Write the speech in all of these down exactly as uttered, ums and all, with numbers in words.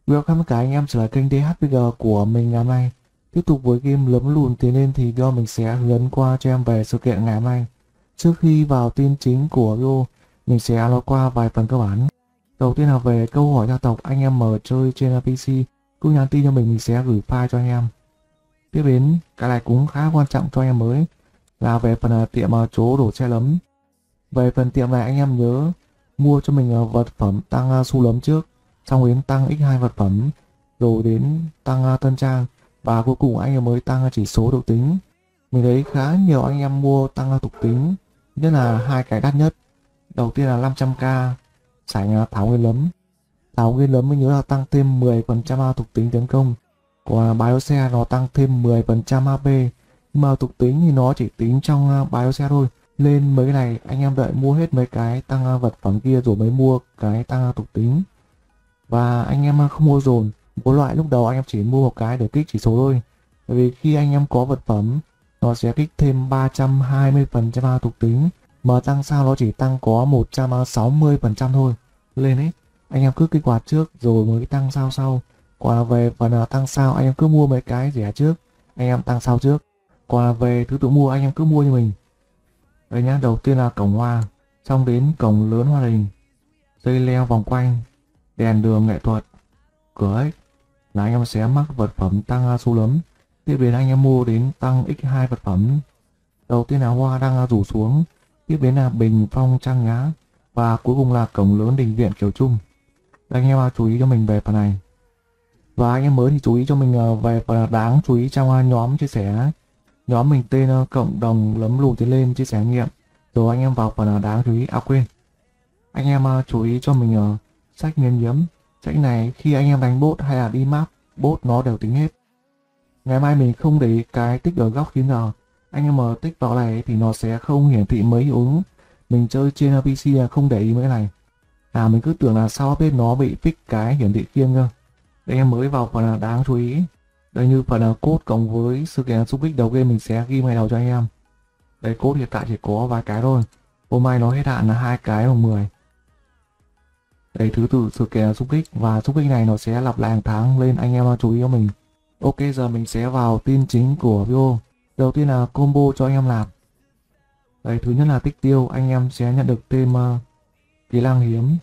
Welcome tất cả anh em trở lại kênh đê hát pê giê của mình ngày hôm nay. Tiếp tục với game lấm lùn tiến lên thì do mình sẽ hướng dẫn qua cho em về sự kiện ngày hôm nay. Trước khi vào tin chính của video, mình sẽ nói qua vài phần cơ bản. Đầu tiên là về câu hỏi gia tộc, anh em mở chơi trên pê xê, cứ nhắn tin cho mình, mình sẽ gửi file cho anh em. Tiếp đến, cái này cũng khá quan trọng cho anh em mới, là về phần tiệm chỗ đổ xe lấm. Về phần tiệm này anh em nhớ mua cho mình vật phẩm tăng xu lấm trước, xong đến tăng nhân hai vật phẩm, rồi đến tăng tân trang, và cuối cùng anh em mới tăng chỉ số thuộc tính. Mình thấy khá nhiều anh em mua tăng thuộc tính, nhất là hai cái đắt nhất. Đầu tiên là năm trăm k sảnh tháo nguyên lấm. Tháo nguyên lấm mình nhớ là tăng thêm mười phần trăm thuộc tính tấn công, còn Bioshare nó tăng thêm mười phần trăm hát pê, nhưng mà thuộc tính thì nó chỉ tính trong Bioshare thôi. Lên mấy cái này anh em đợi mua hết mấy cái tăng vật phẩm kia rồi mới mua cái tăng thuộc tính. Và anh em không mua dồn, mỗi loại lúc đầu anh em chỉ mua một cái để kích chỉ số thôi. Bởi vì khi anh em có vật phẩm, nó sẽ kích thêm ba trăm hai mươi phần trăm thuộc tính, mà tăng sao nó chỉ tăng có một trăm sáu mươi phần trăm thôi. Lên ấy, anh em cứ kích hoạt trước rồi mới tăng sao sau. Còn về phần tăng sao anh em cứ mua mấy cái rẻ trước, anh em tăng sao trước. Còn về thứ tự mua anh em cứ mua như mình. Đây nhá, đầu tiên là cổng hoa, xong đến cổng lớn hoa đình, dây leo vòng quanh, đèn đường nghệ thuật, cửa ếch là anh em sẽ mắc vật phẩm tăng số lấm. Tiếp đến anh em mua đến tăng nhân hai vật phẩm. Đầu tiên là hoa đang rủ xuống, tiếp đến là bình phong trang nhã, và cuối cùng là cổng lớn đình viện kiểu chung. Đây, anh em chú ý cho mình về phần này. Và anh em mới thì chú ý cho mình về phần đáng chú ý trong nhóm chia sẻ. Nhóm mình tên cộng đồng lấm lùn tiến lên chia sẻ nghiệm. Rồi anh em vào phần đáng chú ý. À quên, anh em chú ý cho mình sách nghiên nhiễm. Sách này khi anh em đánh bot hay là đi map, bot nó đều tính hết. Ngày mai mình không để ý cái tích ở góc chín giờ. Anh em mà tích vào này thì nó sẽ không hiển thị mấy hiệu ứng. Mình chơi trên pê xê là không để ý mấy cái này. À, mình cứ tưởng là sau update nó bị fix cái hiển thị kiêng cơ. Đây em mới vào phần đáng chú ý. Đây như phần code cộng với sự kiện xung kích đầu game mình sẽ ghi ngay đầu cho anh em. Đây, code hiện tại chỉ có vài cái thôi. Hôm nay nó hết hạn là hai cái bằng mười. Đây, thứ tự sự kiện xung kích, và xung kích này nó sẽ lặp lại hàng tháng, lên anh em chú ý cho mình. Ok, giờ mình sẽ vào tin chính của video. Đầu tiên là combo cho anh em làm. Đây, thứ nhất là tích tiêu, anh em sẽ nhận được thêm uh, kỹ năng hiếm.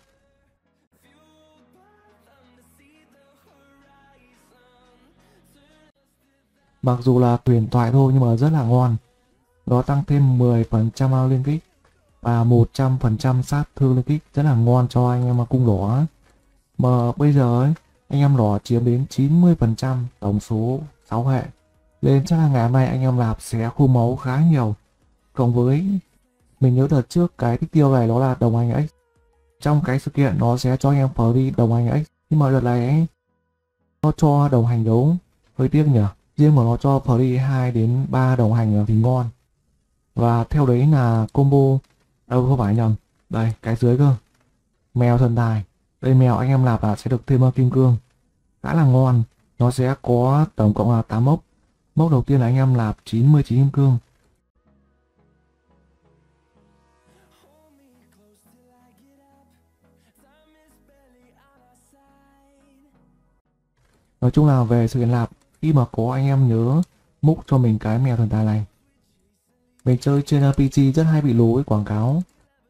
Mặc dù là huyền thoại thôi nhưng mà rất là ngon. Nó tăng thêm mười phần trăm liên kích và một trăm phần trăm sát thương liên kích, rất là ngon cho anh em mà cung đỏ. Mà bây giờ ấy, anh em đỏ chiếm đến chín mươi phần trăm tổng số sáu hệ. Nên chắc là ngày hôm nay anh em lạp sẽ khô máu khá nhiều. Cộng với mình nhớ đợt trước cái tích tiêu này nó là đồng hành X. Trong cái sự kiện nó sẽ cho anh em free đồng hành X, nhưng mà đợt này ấy, nó cho đồng hành đấu hơi tiếc nhỉ. Riêng mà nó cho free hai đến ba đồng hành thì ngon. Và theo đấy là combo, đâu không phải nhầm, đây cái dưới cơ, mèo thần tài. Đây, mèo anh em lạp là sẽ được thêm kim cương, khá là ngon. Nó sẽ có tổng cộng là tám mốc. Mốc đầu tiên là anh em lạp chín mươi chín kim cương. Nói chung là về sự kiện lạp, khi mà có anh em nhớ múc cho mình cái mèo thần tài này. Mình chơi trên pê xê rất hay bị lố với quảng cáo.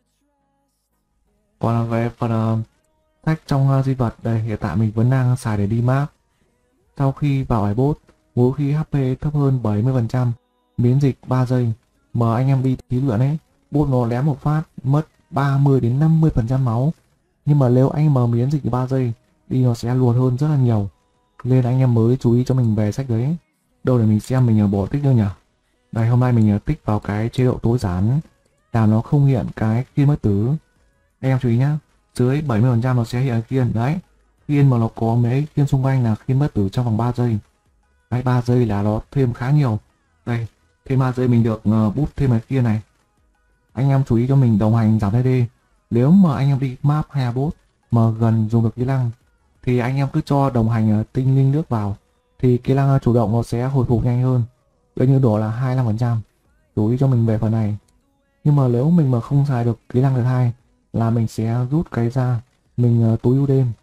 Còn là về phần uh, sách trong uh, di vật, đây hiện tại mình vẫn đang xài để đi map. Sau khi vào ải bot, mỗi khi hát pê thấp hơn bảy mươi phần trăm, miễn dịch ba giây, mà anh em đi thí luyện ấy, bot nó lém một phát mất ba mươi đến năm mươi phần trăm máu. Nhưng mà nếu anh mà miễn dịch ba giây, đi nó sẽ luồn hơn rất là nhiều. Nên anh em mới chú ý cho mình về sách đấy. Đâu để mình xem mình bỏ tích đâu nhỉ. Đây, hôm nay mình tích vào cái chế độ tối giản, làm nó không hiện cái khiên mất tử. Anh em chú ý nhá, dưới bảy mươi phần trăm nó sẽ hiện khiên. Đấy, khiên mà nó có mấy khiên xung quanh là khiên mất tử trong vòng ba giây. Đấy, ba giây là nó thêm khá nhiều. Đây, thêm ba giây mình được uh, bút thêm cái khiên này. Anh em chú ý cho mình đồng hành giảm tê đê. Nếu mà anh em đi map hay là bot mà gần dùng được kỹ năng thì anh em cứ cho đồng hành uh, tinh linh nước vào, thì kỹ năng uh, chủ động nó sẽ hồi phục nhanh hơn. Đây như đổ là hai mươi lăm phần trăm. Chú ý cho mình về phần này. Nhưng mà nếu mình mà không xài được kỹ năng đợt hai là mình sẽ rút cái ra, mình uh, tối ưu đêm.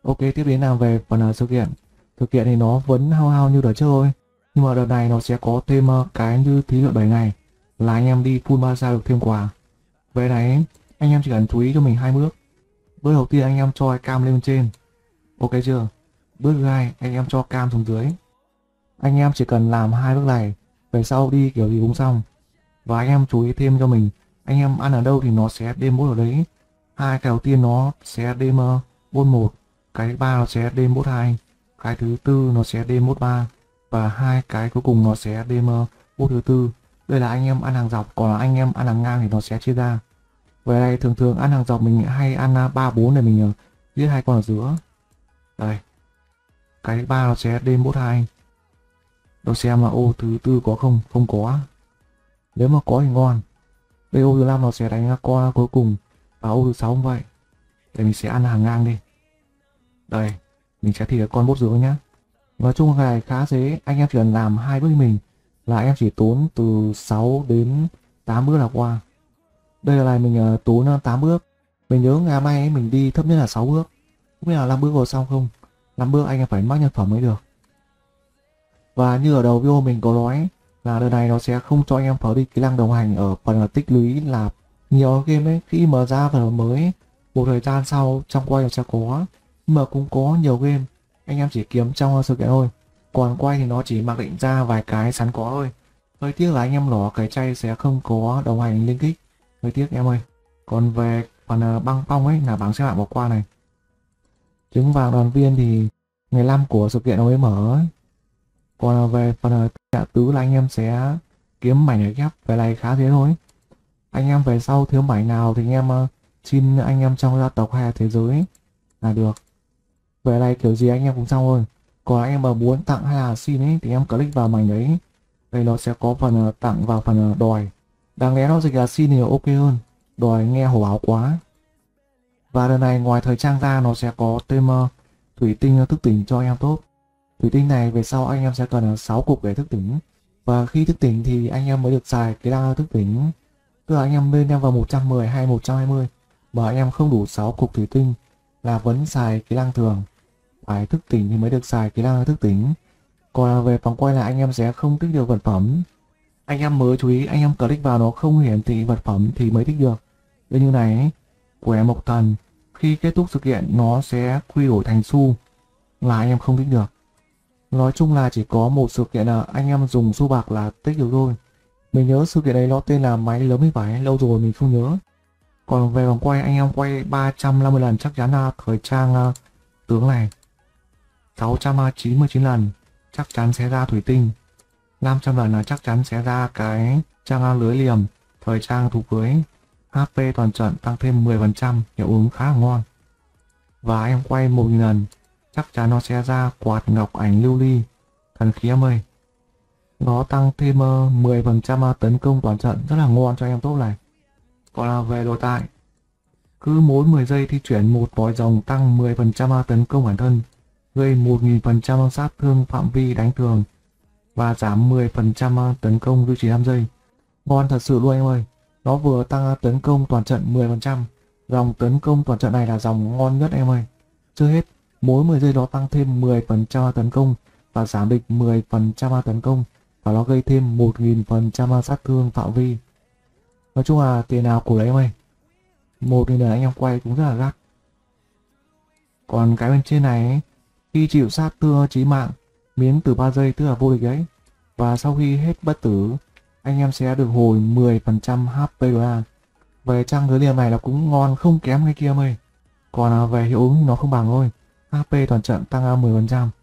Ok, tiếp đến là về phần uh, sự kiện. Sự kiện thì nó vẫn hao hao như đợt trước thôi, nhưng mà đợt này nó sẽ có thêm uh, cái như thí luyện bảy ngày là anh em đi full massage được thêm quà. Về này anh em chỉ cần chú ý cho mình hai bước. Bước đầu tiên anh em cho cam lên trên, ok chưa? Bước thứ hai anh em cho cam xuống dưới. Anh em chỉ cần làm hai bước này, về sau đi kiểu gì cũng xong. Và anh em chú ý thêm cho mình, anh em ăn ở đâu thì nó sẽ đêm bốt ở đấy. Hai cái đầu tiên nó sẽ đêm uh, bốt một, cái thứ ba nó sẽ đêm bốt hai, cái thứ tư nó sẽ đêm bốt ba, và hai cái cuối cùng nó sẽ đêm uh, bốt thứ tư. Đây là anh em ăn hàng dọc, còn là anh em ăn hàng ngang thì nó sẽ chia ra. Về đây thường thường ăn hàng dọc mình hay ăn ba bốn để mình uh, giết hai con ở giữa. Đây, cái thứ ba nó sẽ đêm bốt hai. Đâu xem là ô thứ tư có không? Không có. Nếu mà có thì ngon. Đây ô thứ năm nó sẽ đánh con cuối cùng, và ô thứ sáu cũng vậy. Để mình sẽ ăn hàng ngang đi. Đây, mình sẽ thịt con bốt dưới nhá. Nói chung là này khá dễ, anh em chỉ cần làm hai bước mình là anh em chỉ tốn từ sáu đến tám bước là qua. Đây là này mình uh, tốn tám bước. Mình nhớ ngày mai ấy, mình đi thấp nhất là sáu bước. Không biết là năm bước rồi xong không? năm bước anh em phải mắc nhân phẩm mới được. Và như ở đầu video mình có nói là đợt này nó sẽ không cho anh em phở đi kỹ năng đồng hành ở phần tích lũy là nhiều game ấy, khi mở ra phần mới một thời gian sau trong quay nó sẽ có, nhưng mà cũng có nhiều game anh em chỉ kiếm trong sự kiện thôi, còn quay thì nó chỉ mặc định ra vài cái sẵn có thôi. Hơi tiếc là anh em lỏ cái chay sẽ không có đồng hành liên kích, hơi tiếc em ơi. Còn về phần băng phong ấy là bảng xếp hạng bỏ qua này. Trứng vàng đoàn viên thì ngày năm của sự kiện nó mới mở ấy. Còn về phần hạ tứ là anh em sẽ kiếm mảnh để ghép, về này khá thế thôi. Anh em về sau thiếu mảnh nào thì anh em uh, xin anh em trong gia tộc hay là thế giới là được. Về này kiểu gì anh em cũng xong thôi. Còn anh em mà muốn tặng hay là xin ấy thì em click vào mảnh đấy. Đây nó sẽ có phần uh, tặng vào phần uh, đòi. Đáng lẽ nó dịch là xin thì ok hơn, đòi nghe hổ báo quá. Và lần này ngoài thời trang ra nó sẽ có thêm uh, thủy tinh uh, thức tỉnh cho anh em tốt. Thủy tinh này về sau anh em sẽ cần sáu cục để thức tỉnh. Và khi thức tỉnh thì anh em mới được xài cái đăng thức tỉnh. Tức là anh em lên em vào một trăm mười hay một trăm hai mươi mà anh em không đủ sáu cục thủy tinh là vẫn xài cái đăng thường. Phải thức tỉnh thì mới được xài cái đăng thức tỉnh. Còn về vòng quay là anh em sẽ không tích được vật phẩm. Anh em mới chú ý, anh em click vào nó không hiển thị vật phẩm thì mới tích được. Như như này ấy, quẻ mộc thần khi kết thúc sự kiện nó sẽ quy đổi thành xu là anh em không tích được. Nói chung là chỉ có một sự kiện là anh em dùng xu bạc là tích được thôi. Mình nhớ sự kiện đấy nó tên là máy lớn thì phải, lâu rồi mình không nhớ. Còn về vòng quay anh em quay ba trăm năm mươi lần chắc chắn là thời trang uh, tướng này. sáu trăm chín mươi chín lần chắc chắn sẽ ra thủy tinh. năm trăm lần là chắc chắn sẽ ra cái trang lưới liềm, thời trang thú cưới. hát pê toàn trận tăng thêm mười phần trăm, hiệu ứng khá là ngon. Và anh em quay một nghìn lần chắc chắn nó sẽ ra quạt ngọc ảnh lưu ly, thần khí em ơi. Nó tăng thêm uh, mười phần trăm tấn công toàn trận, rất là ngon cho em tốt này. Còn là về đồ tại, cứ mỗi mười giây thi chuyển một vòi rồng tăng mười phần trăm tấn công bản thân, gây một nghìn phần trăm sát thương phạm vi đánh thường và giảm mười phần trăm tấn công duy trì năm giây. Ngon thật sự luôn em ơi. Nó vừa tăng tấn công toàn trận mười phần trăm. Dòng tấn công toàn trận này là dòng ngon nhất em ơi. Chưa hết, mỗi mười giây nó tăng thêm mười phần trăm tấn công và giảm địch mười phần trăm tấn công, và nó gây thêm một nghìn phần trăm sát thương phạm vi. Nói chung là tiền nào của đấy em ơi. Một nghìn lần anh em quay cũng rất là gắt. Còn cái bên trên này ấy, khi chịu sát thương chí mạng miếng từ ba giây tức là vô địch đấy. Và sau khi hết bất tử anh em sẽ được hồi mười phần trăm hát pê đô la. Về trang lưới liềm này là cũng ngon không kém cái kia em ơi. Còn về hiệu ứng nó không bằng thôi. hát pê toàn trận tăng mười phần trăm.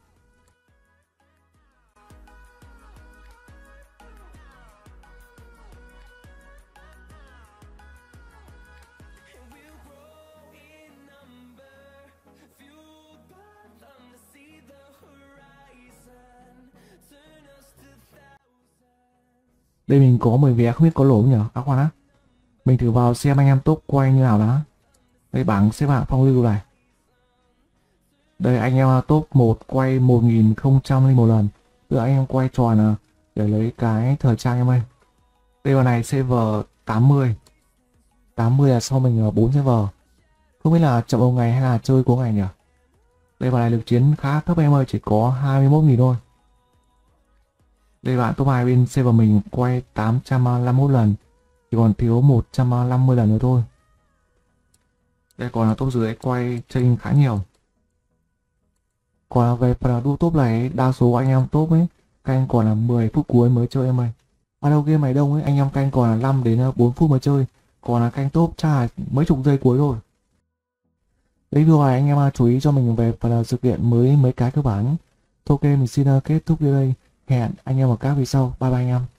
Đây mình có mười vé không biết có lỗi nhỉ? À khoan á. Mình thử vào xem anh em top quay như nào đã. Đây bảng xếp hạng phong lưu này. Đây anh em top một quay một nghìn không trăm lẻ một lần. Tức là anh em quay tròn để lấy cái thời trang em ơi. Đây vào này server tám mươi. tám mươi là sau mình ở bốn server. Không biết là chậm một ngày hay là chơi cuối ngày nhỉ? Đây bài này lực chiến khá thấp em ơi, chỉ có hai mươi mốt nghìn thôi. Đây bạn top hai bên server mình quay tám trăm năm mươi mốt lần, chỉ còn thiếu một trăm năm mươi lần nữa thôi. Đây còn là top dưới quay chênh khá nhiều. Còn là về phần đu top này, đa số anh em top ấy canh còn là mười phút cuối mới chơi em ơi. Ban đầu game này đông ấy, anh em canh còn là năm đến bốn phút mới chơi, còn là canh top chắc là mấy chục giây cuối thôi. Đấy video này anh em chú ý cho mình về phần sự kiện mới mấy cái cơ bản. Thôi ok, mình xin kết thúc video đây. Hẹn anh em ở các video sau. Bye bye anh em.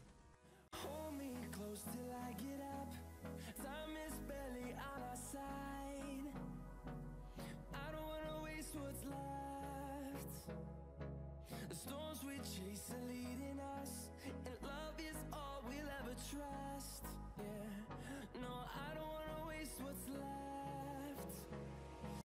The storms we chase are leading us, and love is all we'll ever trust.